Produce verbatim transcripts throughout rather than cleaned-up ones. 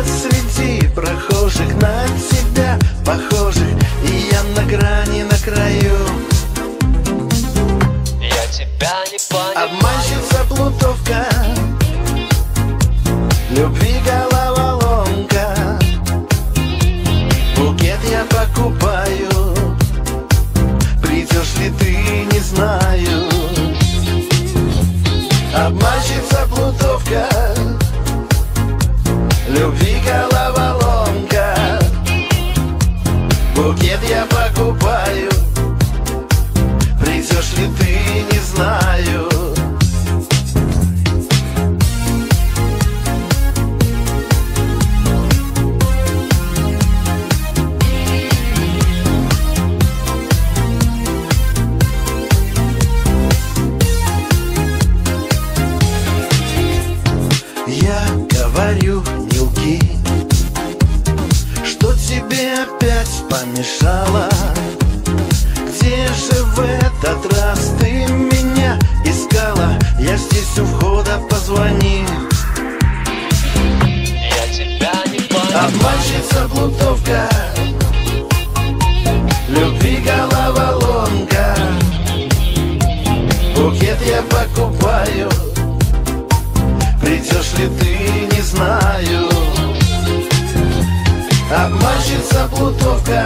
среди прохожих, на тебя похожих, и я на грани, на краю. Я тебя не понимаю. Обманщица, плутовка, любви головоломка. Букет я покупаю, придешь ли ты, не знаю. Обманщица, плутовка, любви головоломка. Букет я покупаю, придешь ли ты, не знаю. Я говорю, не лги, что тебе опять помешало. Где же в этот раз ты меня искала? Я здесь у входа, позвони. Я тебя не понимаю. Обманщица, плутовка, любви головоломка. Букет я покупаю, придешь ли ты, не знаю. Обманщица, плутовка,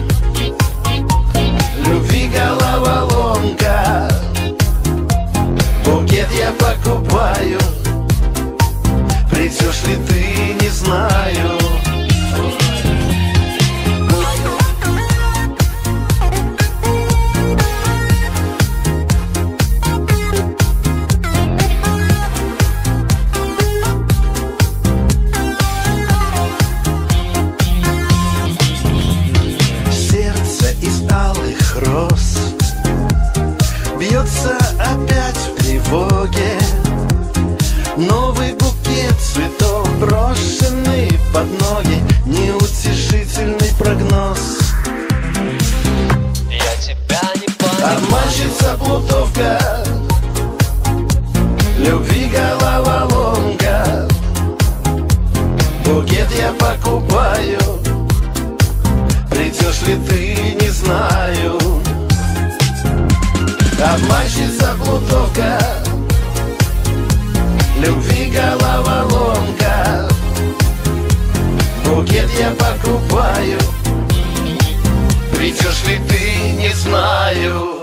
любви головоломка. Букет я покупаю, придешь ли ты, не знаю. Роз бьется опять в тревоге. Новый букет цветов, брошенный под ноги, неутешительный прогноз. Я тебя не понимаю. Обманщица, плутовка, любви головоломка. Букет я покупаю, придешь ли ты, не знаю. Обманщица, плутовка, любви головоломка. Букет я покупаю, придешь ли ты, не знаю.